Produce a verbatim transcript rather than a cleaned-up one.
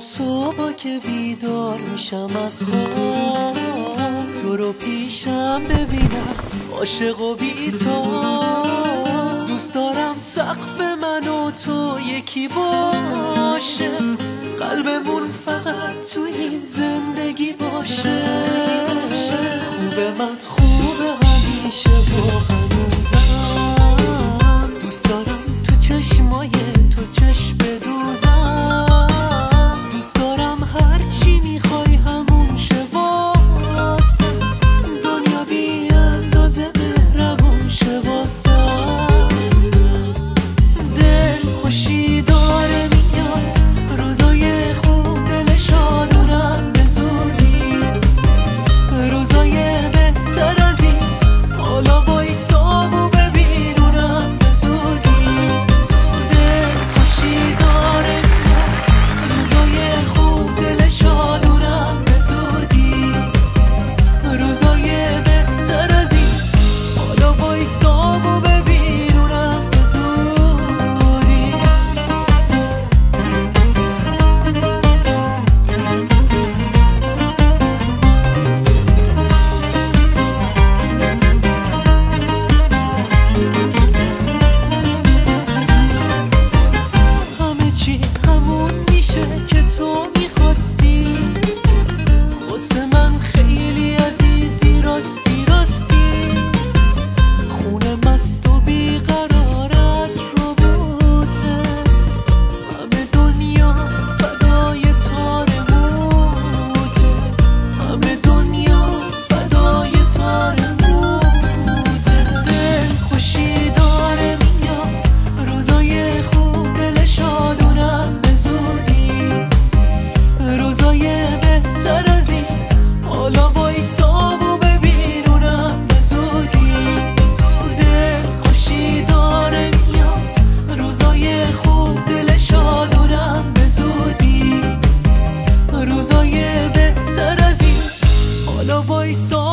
صبح که بیدار میشم از خواب، تو رو پیشم ببینم عاشق و بی‌تاب. دوست دارم سقف من و تو یکی باشه، قلبمون فقط تو این زندگی باشه. خوبه من خوبه همیشه با هنوزم، دوست دارم تو چشمای تو چشم بدوزم. دوست دارم هرچی میخوای همون شه واسط، دنیا بی اندازه مهربون شه واسط. دل خوشی داره میاد روزای خوب، دل شادونم به زودی. روزای بهتر از این حالا بایستام و ببینونم به زودی. دل خوشی داره میاد روزای خوب، دل شادونم به زودی. روزای بهتر از این حالا بایستام و ببینونم به زودی. همه چی همون میشه که تو میخواستی، واسه من خیلی عزیزی راستی راستی. خونه مست و بیقرارت رو بوته، همه دنیا فدای تار موته. همه دنیا فدای تار موته. دل خوشی داره میاد روزای خوب، دل شادونم به زودی. روزای بهتر از این حالا بایستام و ببینونم به زودی. دل خوشی داره میاد روزای خوب، دل شادونم به زودی. روزای بهتر از این حالا بایستام